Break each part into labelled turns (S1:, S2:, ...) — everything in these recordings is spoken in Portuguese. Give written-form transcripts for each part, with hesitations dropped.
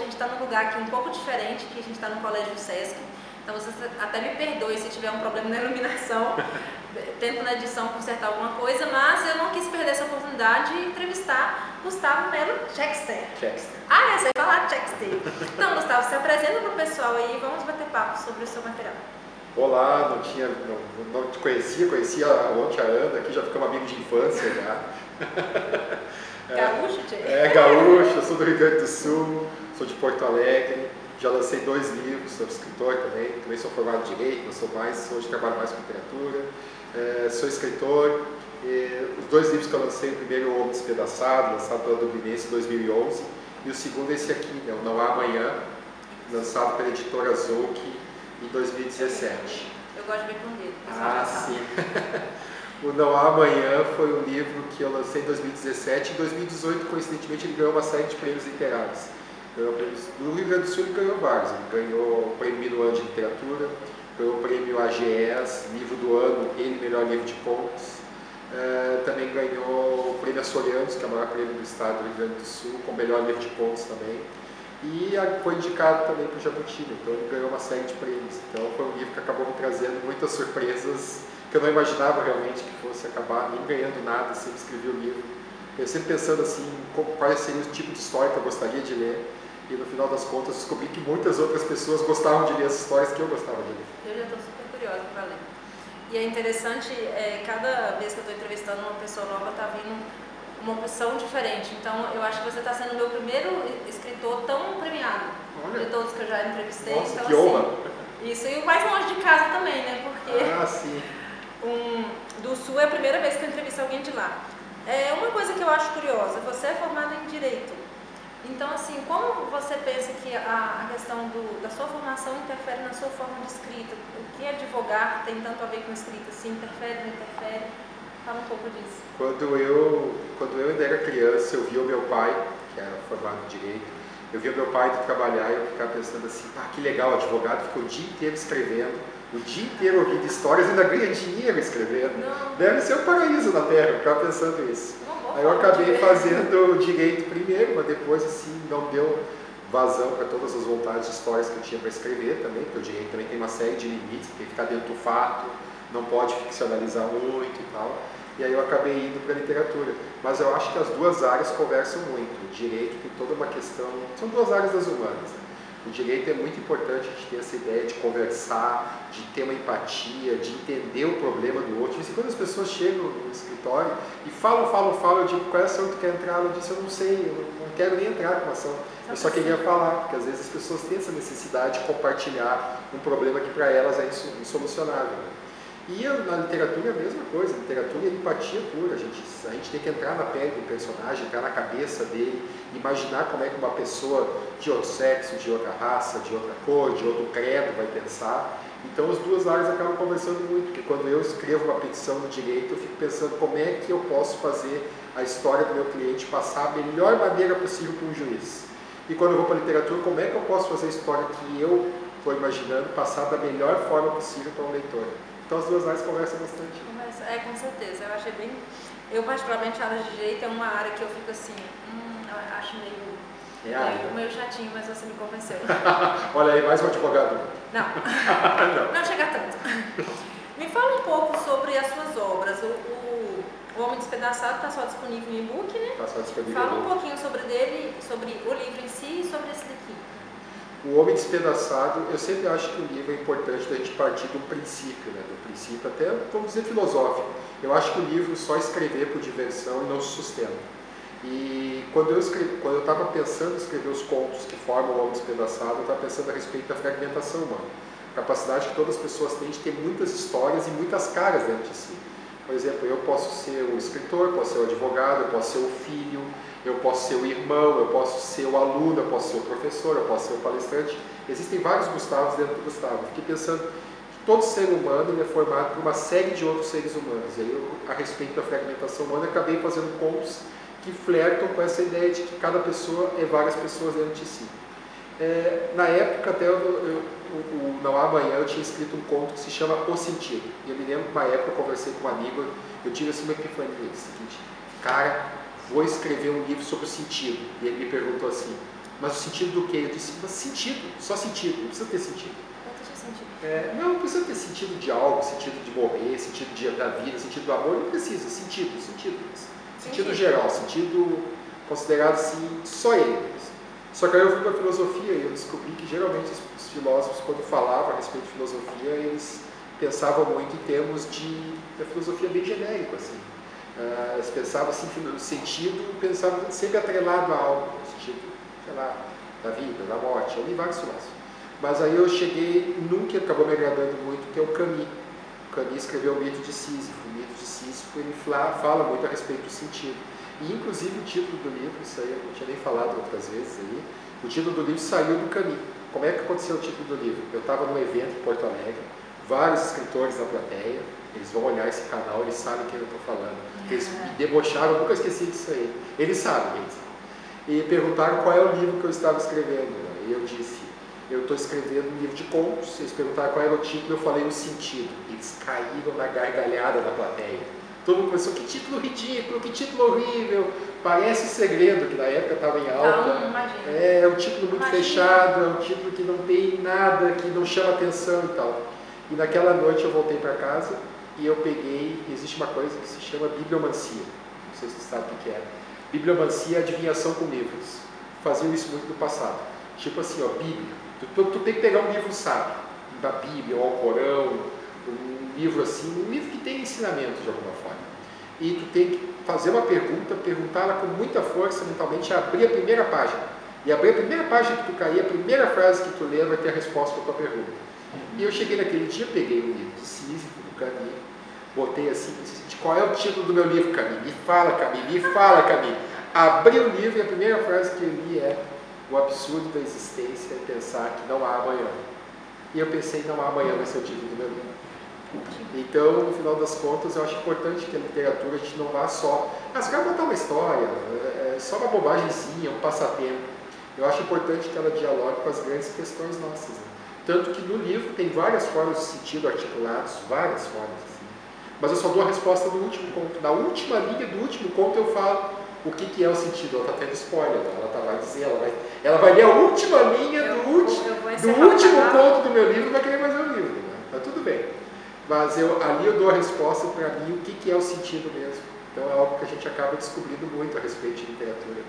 S1: gente está num lugar aqui um pouco diferente, que a gente está no Colégio Sesc. Então você até me perdoe se tiver um problema na iluminação, tento na edição consertar alguma coisa, mas eu não quis perder essa oportunidade de entrevistar Gustavo Melo Chexter. Ah, eu sei falar Chexter. Então, Gustavo, se apresenta para o pessoal aí e vamos bater papo sobre o seu material.
S2: Olá, não te conhecia ontem a Ana, aqui já ficamos amigos de infância já.
S1: Gaúcho, Tchê?
S2: Gaúcho, sou do Rio Grande do Sul, sou de Porto Alegre, já lancei 2 livros, sou escritor também sou formado em Direito, hoje trabalho mais com literatura, sou escritor. Os 2 livros que eu lancei, o primeiro O Homem Despedaçado, lançado pela Dublinense em 2011, e o segundo esse aqui, O Não Há Amanhã, lançado pela editora Zouk em 2017.
S1: Eu gosto de ver com ele.
S2: Sim. O Não Há Amanhã foi um livro que eu lancei em 2017. Em 2018, coincidentemente, ele ganhou uma série de prêmios literários. Ganhou prêmios do Rio Grande do Sul, ele ganhou vários. Ele ganhou o prêmio Minuano de Literatura, ganhou o prêmio AGES, livro do ano, ele melhor livro de contos. Também ganhou o prêmio Açorianos, que é o maior prêmio do estado do Rio Grande do Sul, com o melhor livro de contos também. E foi indicado também para o Jabuti, então ele ganhou uma série de prêmios. Então foi um livro que acabou me trazendo muitas surpresas que eu não imaginava realmente que fosse acabar nem ganhando nada assim que escrevi o livro. Eu sempre pensando assim, qual seria o tipo de história que eu gostaria de ler, e no final das contas descobri que muitas outras pessoas gostavam de ler as histórias que eu gostava de ler.
S1: Eu já estou super curiosa para ler. E é interessante, cada vez que eu estou entrevistando uma pessoa nova, está vindo uma opção diferente. Então, eu acho que você está sendo o meu primeiro escritor tão premiado. Olha, de todos que eu já entrevistei.
S2: Nossa,
S1: então,
S2: que honra!
S1: Isso, e o mais longe de casa também, né? Porque
S2: sim.
S1: Do Sul é a primeira vez que eu entrevisto alguém de lá. Uma coisa que eu acho curiosa, você é formada em Direito. Então, assim, como você pensa que a questão da sua formação interfere na sua forma de escrita? O que advogar tem tanto a ver com escrita? Se interfere, não interfere? Fala um pouco disso.
S2: Quando eu ainda era criança, eu via o meu pai, que era formado em Direito, eu via o meu pai trabalhar e eu ficava pensando assim, que legal, o advogado ficou o dia inteiro escrevendo, o dia inteiro ouvindo histórias e ainda ganha dinheiro escrevendo.
S1: Não.
S2: Deve ser um paraíso na Terra, eu ficava pensando isso. Aí eu acabei fazendo Direito primeiro, mas depois assim não deu vazão para todas as vontades de histórias que eu tinha para escrever também, porque o Direito também tem uma série de limites, tem que ficar dentro do fato, não pode ficcionalizar muito e tal. E aí eu acabei indo para a literatura. Mas eu acho que as duas áreas conversam muito. O Direito tem toda uma questão... São duas áreas das humanas. O Direito é muito importante a gente ter essa ideia de conversar, de ter uma empatia, de entender o problema do outro. E quando as pessoas chegam no escritório e falam, eu digo, qual é a ação que tu quer entrar? Ela disse, eu não sei, eu não quero nem entrar com a ação. Eu só queria falar, porque às vezes as pessoas têm essa necessidade de compartilhar um problema que para elas é insolucionável. E na literatura é a mesma coisa, a literatura é empatia pura, a gente tem que entrar na pele do personagem, entrar na cabeça dele, imaginar como é que uma pessoa de outro sexo, de outra raça, de outra cor, de outro credo vai pensar. Então as duas áreas acabam conversando muito, porque quando eu escrevo uma petição no Direito, eu fico pensando como é que eu posso fazer a história do meu cliente passar a melhor maneira possível para um juiz. E quando eu vou para a literatura, como é que eu posso fazer a história que eu estou imaginando passar da melhor forma possível para um leitor. Então as duas áreas conversam bastante.
S1: Com certeza. Eu achei bem... Eu particularmente, a área de Direito é uma área que eu fico assim... acho meio chatinho, mas você me convenceu.
S2: Olha aí, mais um advogado.
S1: Não chega tanto. Me fala um pouco sobre as suas obras. O Homem Despedaçado está só disponível em e-book, né?
S2: Está só disponível.
S1: Fala um pouquinho sobre dele, sobre o livro em si e sobre esse daqui.
S2: O Homem Despedaçado, eu sempre acho que o livro é importante da gente partir do princípio, né? Do princípio até, vamos dizer, filosófico. Eu acho que o livro só escrever por diversão e não se sustenta. E quando eu estava pensando em escrever os contos que formam o Homem Despedaçado, eu estava pensando a respeito da fragmentação humana. A capacidade que todas as pessoas têm de ter muitas histórias e muitas caras dentro de si. Por exemplo, eu posso ser o escritor, posso ser o advogado, eu posso ser o filho, eu posso ser o irmão, eu posso ser o aluno, eu posso ser o professor, eu posso ser o palestrante. Existem vários Gustavos dentro do Gustavo. Fiquei pensando que todo ser humano ele é formado por uma série de outros seres humanos. E aí, a respeito da fragmentação humana, eu acabei fazendo contos que flertam com essa ideia de que cada pessoa é várias pessoas dentro de si. Na época, até o Não Há Amanhã, eu tinha escrito um conto que se chama O Sentido. E eu me lembro que uma época eu conversei com um amigo, eu tive assim uma epifania, o seguinte, cara, vou escrever um livro sobre o sentido. E ele me perguntou assim, Mas o sentido do quê? Eu disse, mas sentido, só sentido, não precisa ter sentido. Não precisa ter sentido de algo, sentido de morrer, sentido da vida, sentido do amor, não precisa, sentido geral, sentido considerado assim, só ele. Só que aí eu fui para a filosofia e eu descobri que geralmente os filósofos, quando falavam a respeito de filosofia, eles pensavam muito em termos da filosofia bem genérico, assim. Eles pensavam assim, no sentido, pensavam sempre atrelado a algo, no sentido, sei lá, da vida, da morte, eu li vários filósofos. Mas aí eu cheguei num que acabou me agradando muito, que é o Camus. O Camus escreveu o Mito de Sísifo. O Mito de Sísifo, ele fala muito a respeito do sentido. E inclusive o título do livro, isso aí eu não tinha nem falado outras vezes aí, o título do livro saiu do Camus. Como é que aconteceu o título do livro? Eu estava num evento em Porto Alegre, vários escritores na plateia, eles vão olhar esse canal, eles sabem quem eu estou falando. Eles me debocharam, eu nunca esqueci disso aí. Eles sabem. E perguntaram qual é o livro que eu estava escrevendo. E eu disse, eu estou escrevendo um livro de contos. Eles perguntaram qual era o título, eu falei o sentido. Eles caíram na gargalhada da plateia. Todo mundo pensou, que título ridículo, que título horrível. Parece Segredo, que na época estava em alta. É um título muito fechado, é um título que não tem nada, que não chama atenção e tal. E naquela noite eu voltei para casa e eu peguei, existe uma coisa que se chama bibliomancia. Não sei se você sabe o que é. Bibliomancia é adivinhação com livros. Faziam isso muito no passado. Tipo assim, ó, Bíblia. Tu tem que pegar um livro sábio, da Bíblia, ou Alcorão, um livro assim, um livro que tem ensinamento de alguma forma. E tu tem que fazer uma pergunta, perguntá-la com muita força mentalmente, abrir a primeira página. E abrir a primeira página que tu cair, a primeira frase que tu ler vai ter a resposta para a tua pergunta. E eu cheguei naquele dia, peguei o livro de Sísifo, do Camus, botei assim, qual é o título do meu livro, Camus? Me fala, Camus, me fala, Camus. Abri o livro e a primeira frase que eu li é: o absurdo da existência é pensar que não há amanhã. E eu pensei, não há amanhã vai ser o título do meu livro. Então, no final das contas, eu acho importante que a literatura a gente não vá só, você vai contar uma história, é só uma bobagemzinha, um passatempo. Eu acho importante que ela dialogue com as grandes questões nossas. Né? Tanto que no livro tem várias formas de sentido articulados, várias formas. Assim. Mas eu só dou a resposta do último conto. Na última linha do último conto eu falo o que é o sentido. Ela está tendo spoiler, vai dizer, ela vai ler a última linha do último conto do meu livro e vai querer mais um livro. Né? Tá tudo bem. Mas ali eu dou a resposta para mim o que é o sentido mesmo. Então é algo que a gente acaba descobrindo muito a respeito de literatura.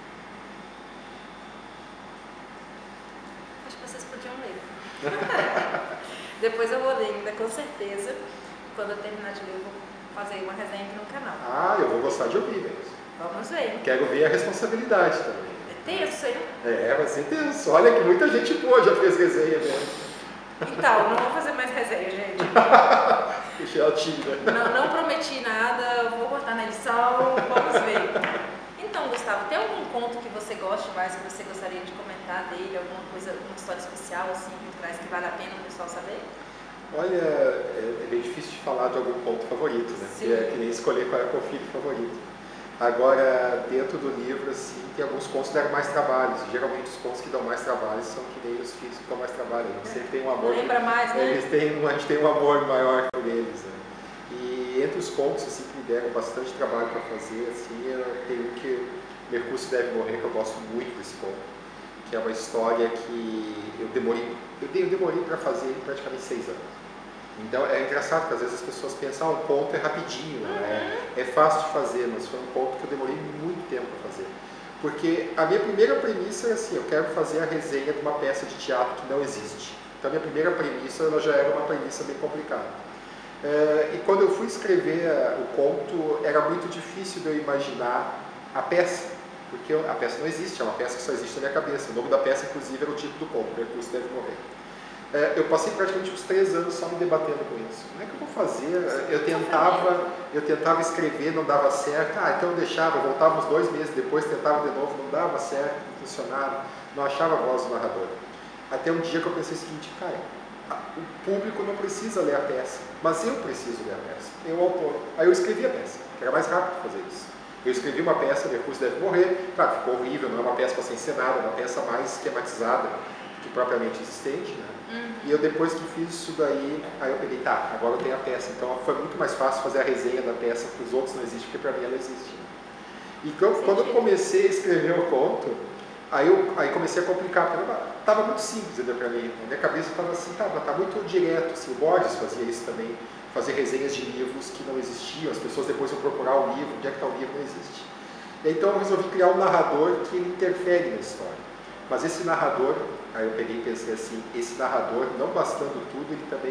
S1: Acho que vocês podiam ler. Depois eu vou ler ainda, com certeza. Quando eu terminar de ler, eu vou fazer uma resenha aqui no canal.
S2: Ah, eu vou gostar de ouvir mesmo.
S1: Vamos ver.
S2: Quero ver a responsabilidade também.
S1: É tenso, hein?
S2: Vai ser tenso. Olha que muita gente boa já fez resenha mesmo.
S1: Então, não vou fazer mais resenha, gente.
S2: Deixa ela tímida.
S1: Não prometi nada, vou cortar na edição, vamos ver. Então, Gustavo, tem algum conto que você goste mais, que você gostaria de comentar dele, alguma coisa, alguma história especial assim por trás que vale a pena o pessoal saber?
S2: Olha, é bem difícil de falar de algum conto favorito, né? Porque é que nem escolher qual é o teu filho favorito. Agora, dentro do livro, assim, tem alguns contos que deram mais trabalho. Geralmente os contos que dão mais trabalho são que nem os filhos que dão mais trabalho. Eles sempre têm um amor.
S1: Lembra mais, né?
S2: A gente tem um amor maior por eles. Né? E entre os contos assim, que me deram bastante trabalho para fazer, assim, tem um que Mercúcio Deve Morrer, que eu gosto muito desse conto. Que é uma história que eu demorei para fazer em praticamente 6 anos. Então é engraçado que às vezes as pessoas pensam, um conto é rapidinho, né? É fácil de fazer, mas foi um conto que eu demorei muito tempo para fazer. Porque a minha primeira premissa era assim, eu quero fazer a resenha de uma peça de teatro que não existe. Então a minha primeira premissa ela já era uma premissa bem complicada. E quando eu fui escrever o conto, era muito difícil de eu imaginar a peça. Porque a peça não existe, é uma peça que só existe na minha cabeça. O nome da peça, inclusive, era o título do conto, Mercúcio Deve Morrer. Eu passei praticamente uns 3 anos só me debatendo com isso. Como é que eu vou fazer? Eu tentava escrever, não dava certo. Então eu deixava, eu voltava uns 2 meses depois, tentava de novo, não dava certo, não funcionava, não achava a voz do narrador. Até um dia que eu pensei o seguinte, o público não precisa ler a peça, mas eu preciso ler a peça, eu o autor. Aí eu escrevi a peça, que era mais rápido fazer isso. Eu escrevi uma peça, Mercúcio Deve Morrer, claro, ficou horrível, não é uma peça para ser encenada, é uma peça mais esquematizada que propriamente existente, né? E eu depois que fiz isso daí, aí eu peguei, agora eu tenho a peça, então foi muito mais fácil fazer a resenha da peça, que os outros não existem, porque para mim ela existe. E quando eu comecei a escrever o conto, Aí comecei a complicar, porque estava muito simples ainda para mim. Na minha cabeça estava assim, tá muito direto. Assim, o Borges fazia isso também, fazer resenhas de livros que não existiam, as pessoas depois vão procurar o livro, onde é que está o livro, não existe. E então eu resolvi criar um narrador que ele interfere na história. Mas esse narrador, aí eu peguei e pensei assim, esse narrador, não bastando tudo, ele também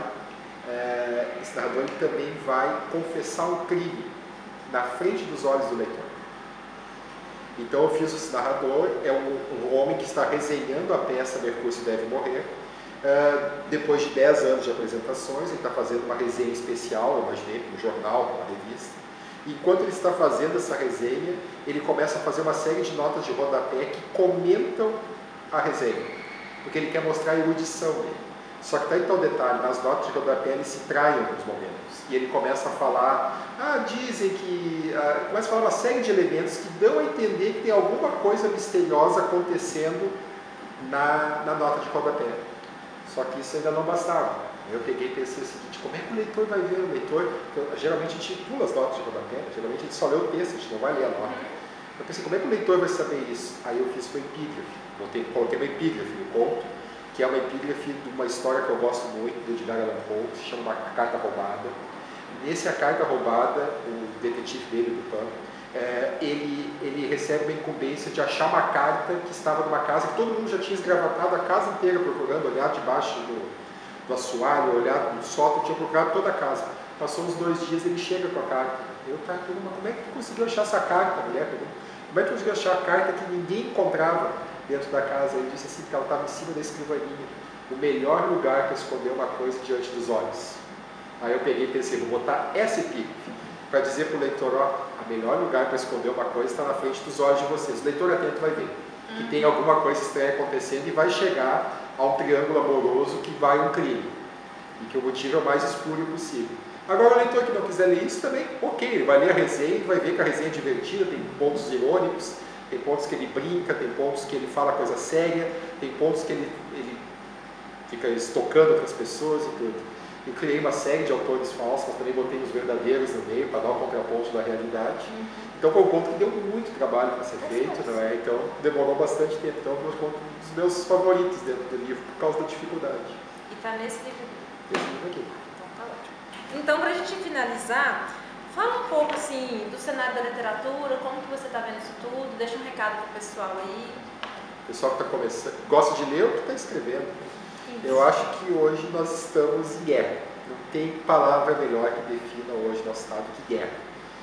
S2: vai confessar um crime na frente dos olhos do leitor. Então eu fiz esse narrador, é um homem que está resenhando a peça Mercúcio Deve Morrer. Depois de 10 anos de apresentações, ele está fazendo uma resenha especial, eu imaginei, para um jornal, para uma revista. E enquanto ele está fazendo essa resenha, ele começa a fazer uma série de notas de rodapé que comentam a resenha, porque ele quer mostrar a erudição dele. Só que está aí tal detalhe, nas notas de rodapé ele se trai em alguns momentos. E ele começa a falar, dizem que... começa a falar uma série de elementos que dão a entender que tem alguma coisa misteriosa acontecendo na nota de rodapé. Só que isso ainda não bastava. Eu peguei e pensei o seguinte, como é que o leitor vai ver? O leitor, geralmente a gente pula as notas de rodapé, geralmente a gente só lê o texto, a gente não vai ler a nota. Eu pensei, como é que o leitor vai saber isso? Aí eu fiz o epígrafe, coloquei uma epígrafe no conto, que é uma epígrafe de uma história que eu gosto muito, do Edgar Allan Poe, que se chama A Carta Roubada. Nesse A Carta Roubada, o detetive dele, Dupin, ele recebe uma incumbência de achar uma carta que estava numa casa que todo mundo já tinha esgravatado a casa inteira procurando, olhar debaixo do assoalho, olhar no sótão, tinha procurado toda a casa. Passou uns 2 dias, ele chega com a carta. Eu pergunto, como é que tu conseguiu achar essa carta, mulher? Como é que tu conseguiu achar a carta que ninguém encontrava dentro da casa? Ele disse assim, que ela estava em cima da escrivaninha. O melhor lugar para esconder uma coisa diante dos olhos. Aí eu peguei e pensei, vou botar essa epígrafe para dizer para o leitor, o melhor lugar para esconder uma coisa está na frente dos olhos de vocês. O leitor atento vai ver que tem alguma coisa estranha acontecendo e vai chegar a um triângulo amoroso que vai um crime. E que o motivo é o mais espúrio possível. Agora o leitor que não quiser ler isso também, ok, ele vai ler a resenha e vai ver que a resenha é divertida, tem pontos irônicos, tem pontos que ele brinca, tem pontos que ele fala coisa séria, tem pontos que ele fica estocando outras pessoas e tudo. Eu criei uma série de autores falsos, mas também botei os verdadeiros no meio para dar um contraponto da realidade. Então foi um conto que deu muito trabalho para ser feito, não é? Então demorou bastante tempo. Então foi um dos meus favoritos dentro do livro, por causa da dificuldade.
S1: E está nesse livro aqui?
S2: Esse livro aqui.
S1: Então tá ótimo. Então, para a gente finalizar, fala um pouco assim do cenário da literatura, como que você está vendo isso tudo, deixa um recado para o pessoal aí.
S2: O pessoal que está começando, gosta de ler ou que está escrevendo. Eu acho que hoje nós estamos em guerra. Não tem palavra melhor que defina hoje nosso estado que guerra.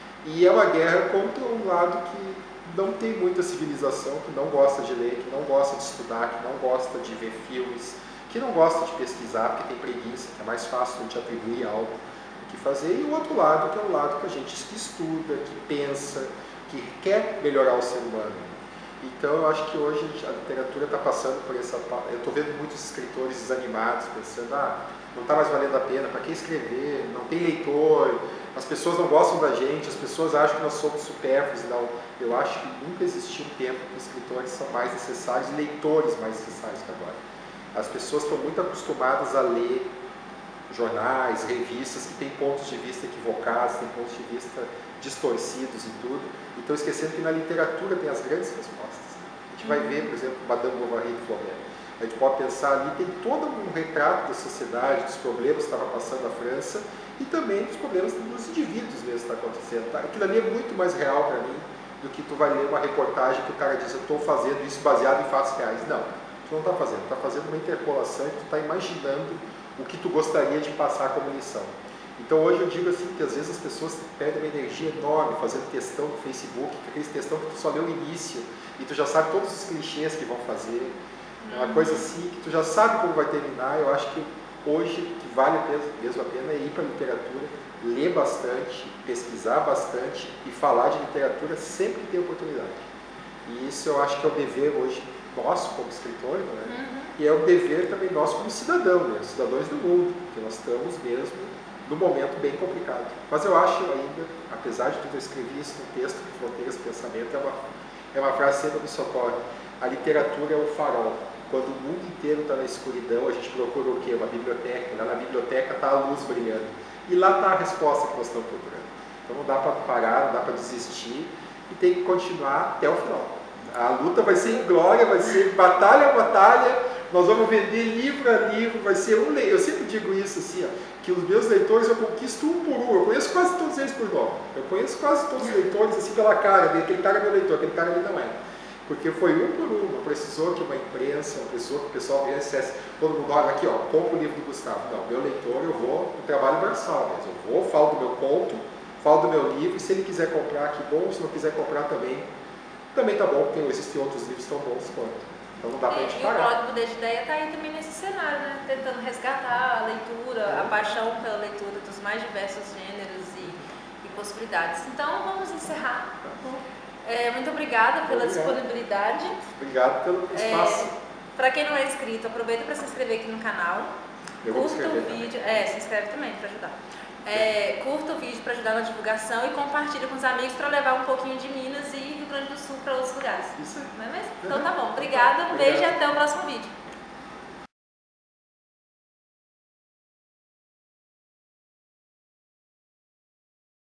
S2: E é uma guerra contra um lado que não tem muita civilização, que não gosta de ler, que não gosta de estudar, que não gosta de ver filmes, que não gosta de pesquisar, porque tem preguiça, que é mais fácil a gente atribuir algo do que fazer. E o outro lado, que é o lado que a gente estuda, que pensa, que quer melhorar o ser humano. Então eu acho que hoje a literatura está passando por essa... Eu estou vendo muitos escritores desanimados, pensando, não está mais valendo a pena, para que escrever? Não tem leitor, as pessoas não gostam da gente, as pessoas acham que nós somos supérfluos. Não, eu acho que nunca existiu um tempo que escritores são mais necessários e leitores mais necessários que agora. As pessoas estão muito acostumadas a ler jornais, revistas que têm pontos de vista equivocados, têm pontos de vista distorcidos e tudo, e estão esquecendo que na literatura tem as grandes respostas. A gente vai ver, por exemplo, Madame Bovary de Flaubert. A gente pode pensar ali, tem todo um retrato da sociedade, dos problemas que estava passando a França e também dos problemas dos indivíduos mesmo que está acontecendo. Tá? Aquilo ali é muito mais real para mim do que tu vai ler uma reportagem que o cara diz, eu estou fazendo isso baseado em fatos reais. Não, tu não está fazendo, tu está fazendo uma interpolação e tu está imaginando o que tu gostaria de passar como lição. Então hoje eu digo assim que às vezes as pessoas perdem uma energia enorme fazendo textão no Facebook, aqueles textão que tu só lê o início e tu já sabe todos os clichês que vão fazer, é uma coisa assim que tu já sabe como vai terminar. Eu acho que hoje que vale mesmo a pena é ir para a literatura, ler bastante, pesquisar bastante e falar de literatura sempre que tem oportunidade. E isso eu acho que é o dever hoje nosso como escritor, né? E é o dever também nosso como cidadão, né? Cidadãos do mundo, porque nós estamos mesmo num momento bem complicado. Mas eu acho ainda, apesar de tudo, eu escrevi isso no texto de Fronteiras do Pensamento, é uma frase que sempre me socorre. A literatura é o farol. Quando o mundo inteiro está na escuridão, a gente procura o quê? Uma biblioteca. Lá na biblioteca está a luz brilhando. E lá está a resposta que nós estamos procurando. Então não dá para parar, não dá para desistir e tem que continuar até o final. A luta vai ser em glória, vai ser batalha a batalha, nós vamos vender livro a livro, vai ser um leitor. Eu sempre digo isso assim, ó, que os meus leitores eu conquisto um por um, eu conheço quase todos eles por nome. Eu conheço quase todos os leitores assim pela cara dele, aquele cara é meu leitor, aquele cara ali não é. Porque foi um por um, não precisou que uma imprensa, uma pessoa que o pessoal viesse, todo mundo olha aqui, ó, compra o livro do Gustavo. Não, meu leitor eu vou no trabalho braçal mesmo, eu vou, falo do meu conto, falo do meu livro, e se ele quiser comprar, que bom, se não quiser comprar também tá bom, porque existem outros livros tão bons quanto. Então não dá pra gente parar.
S1: E o Blog Mudei de Ideia está aí também nesse cenário, né? Tentando resgatar a leitura, a paixão pela leitura dos mais diversos gêneros e possibilidades. Então vamos encerrar. Muito obrigada pela disponibilidade.
S2: Obrigado pelo espaço.
S1: Para quem não é inscrito, aproveita para se inscrever aqui no canal. Curta o vídeo. Se inscreve também para ajudar. Curta o vídeo para ajudar na divulgação e compartilha com os amigos para levar um pouquinho de Minas e Rio Grande do Sul para outros lugares.
S2: Isso aí.
S1: Não é mesmo? Então tá bom. Obrigada, um beijo e até o próximo vídeo.